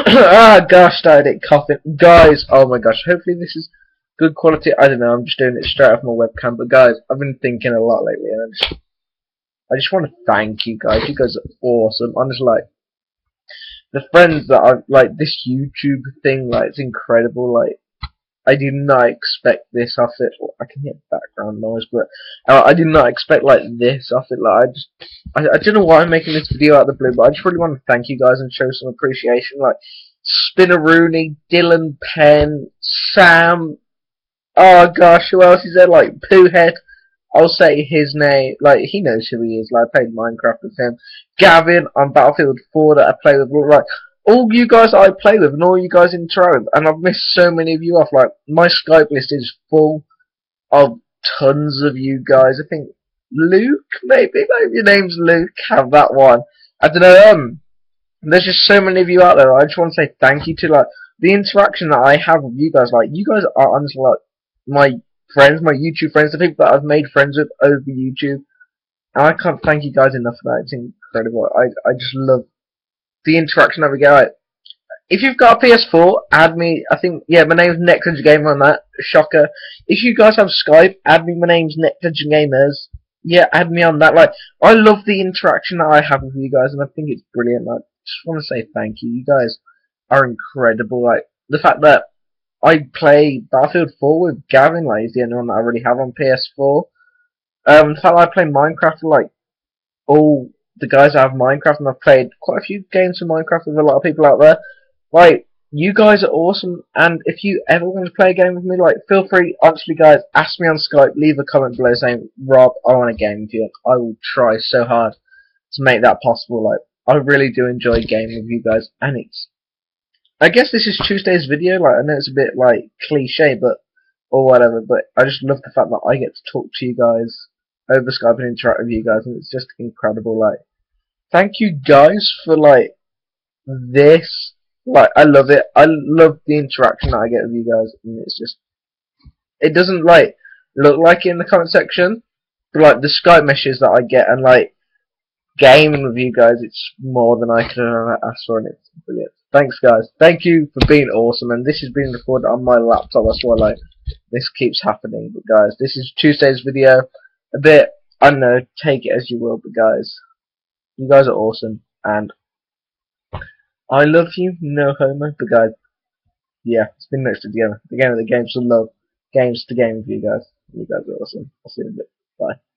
Ah, gosh, started it coughing. Guys, oh my gosh, hopefully this is good quality. I don't know, I'm just doing it straight off my webcam. But guys, I've been thinking a lot lately, and I just want to thank you guys. You guys are awesome. Honestly, like, the friends that I've, like, this YouTube thing, like, it's incredible. Like, I did not expect this off it. Well, I can hear background noise, but I did not expect like this off it. Like I don't know why I'm making this video out of the blue, but I just really want to thank you guys and show some appreciation. Like Spinneroony, Dylan Penn, Sam. Oh gosh, who else is there? Like Poohhead. I'll say his name. Like he knows who he is. Like I played Minecraft with him. Gavin on Battlefield 4 that I play with. Like all you guys that I play with and all you guys interact with, and I've missed so many of you off. Like my Skype list is full of tons of you guys. I think Luke, maybe your name's Luke. Have that one. I don't know. There's just so many of you out there. I just want to say thank you to like the interaction that I have with you guys. Like you guys are honestly like my friends, my YouTube friends, the people that I've made friends with over YouTube. And I can't thank you guys enough for that. It's incredible. I just love the interaction that we get. Like, if you've got a PS4, add me. I think, yeah, my name's Nectar Gamer on that. Shocker. If you guys have Skype, add me. My name's Nectar Gamers. Yeah, add me on that. Like, I love the interaction that I have with you guys, and I think it's brilliant. Like, just want to say thank you. You guys are incredible. Like, the fact that I play Battlefield 4 with Gavin, like, he's the only one that I really have on PS4. The fact that I play Minecraft with, like, all the guys that have Minecraft, and I've played quite a few games of Minecraft with a lot of people out there. Like, you guys are awesome, and if you ever want to play a game with me, like, feel free, honestly, guys, ask me on Skype, leave a comment below saying, Rob, I want a game with you, and I will try so hard to make that possible. Like, I really do enjoy gaming with you guys, and I guess this is Tuesday's video, like, I know it's a bit, like, cliche, but, or whatever, but I just love the fact that I get to talk to you guys over Skype and interact with you guys, and it's just incredible. Like, thank you guys for, like, this. Like, I love it. I love the interaction that I get with you guys, and it's just, it doesn't, like, look like it in the comment section, but, like, the Skype messages that I get, and, like, gaming with you guys, it's more than I could have asked for, and it's brilliant. Thanks, guys. Thank you for being awesome, and this is being recorded on my laptop, that's why, like, this keeps happening. But, guys, this is Tuesday's video. A bit, I don't know, take it as you will, but, guys, you guys are awesome, and I love you, no homo, but, guys, yeah, it's been next to the game of the games to love, games to game with you guys. You guys are awesome. I'll see you in a bit. Bye.